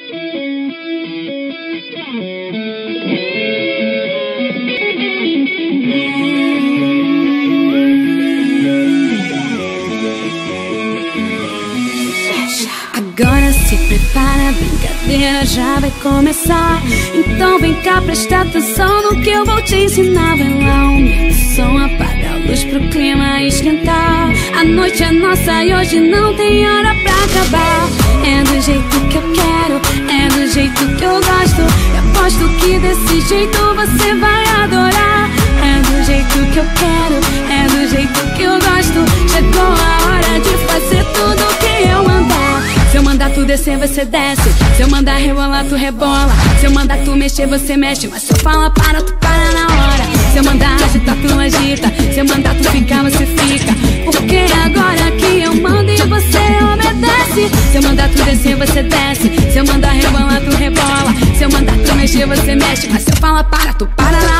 Agora se prepara, a brincadeira já vai começar. Então vem cá, presta atenção no que eu vou te ensinar. Vai lá, aumenta o som, apaga a luz pro clima esquentar. A noite é nossa e hoje não tem hora pra acabar. É do jeito que eu quero, é do jeito que eu gosto. Eu aposto que desse jeito você vai adorar. É do jeito que eu quero, é do jeito que eu gosto. Chegou a hora de fazer tudo que eu mandar. Se eu mandar tu descer, você desce. Se eu mandar rebolar, tu rebola. Se eu mandar tu mexer, você mexe. Mas se eu falar para, tu para na hora. Se eu mandar agitar, tu agita. Se eu mandar tu ficar, você fica. Porque agora que eu mando e você obedece. Se eu mandar tu descer, você desce. Se eu mandar rebolar, tu rebola. Se eu mandar tu mexer, você mexe. Mas se eu falar para, tu para na